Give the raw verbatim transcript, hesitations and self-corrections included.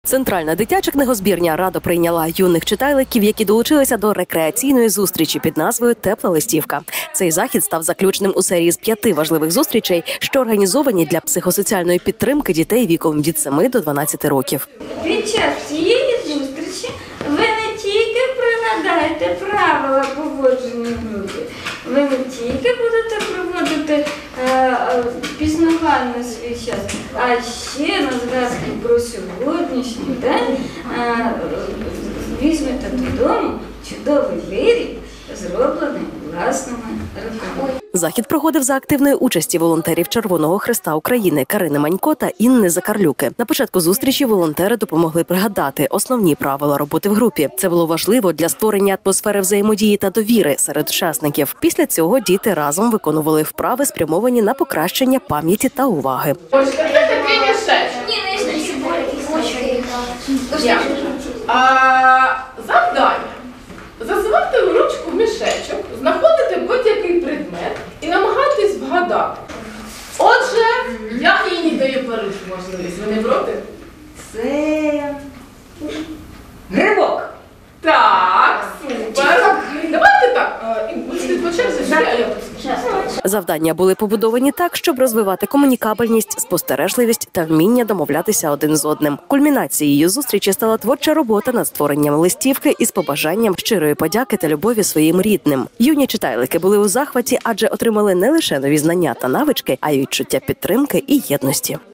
Центральна дитяча книгозбірня радо прийняла юних читайликів, які долучилися до рекреаційної зустрічі під назвою «Тепла листівка». Цей захід став заключним у серії з п'яти важливих зустрічей, що організовані для психосоціальної підтримки дітей віком від семи до дванадцяти років. Під час цієї зустрічі ви не тільки пригадаєте правила поводження в групі, ви не тільки будете проводити е, пізнавальний свій час, а ще на згадки про сьогоднішній день е, візьмете додому чудовий виріб, зроблений власними руками. Захід проходив за активної участі волонтерів Червоного Хреста України Карини Манько та Інни Закарлюки. На початку зустрічі волонтери допомогли пригадати основні правила роботи в групі. Це було важливо для створення атмосфери взаємодії та довіри серед учасників. Після цього діти разом виконували вправи, спрямовані на покращення пам'яті та уваги. Ось це такий мішечок. Завдання. Засувати ручку в мішечок, знаходити будь-який предмет і намагатись вгадати. Отже, я їй не даю першу можливість. Ви не проти? Це грибок. Так, супер. Давайте так, будете по черзі, а я тут. Завдання були побудовані так, щоб розвивати комунікабельність, спостережливість та вміння домовлятися один з одним. Кульмінацією зустрічі стала творча робота над створенням листівки із побажанням щирої подяки та любові своїм рідним. Юні читайлики були у захваті, адже отримали не лише нові знання та навички, а й відчуття підтримки і єдності.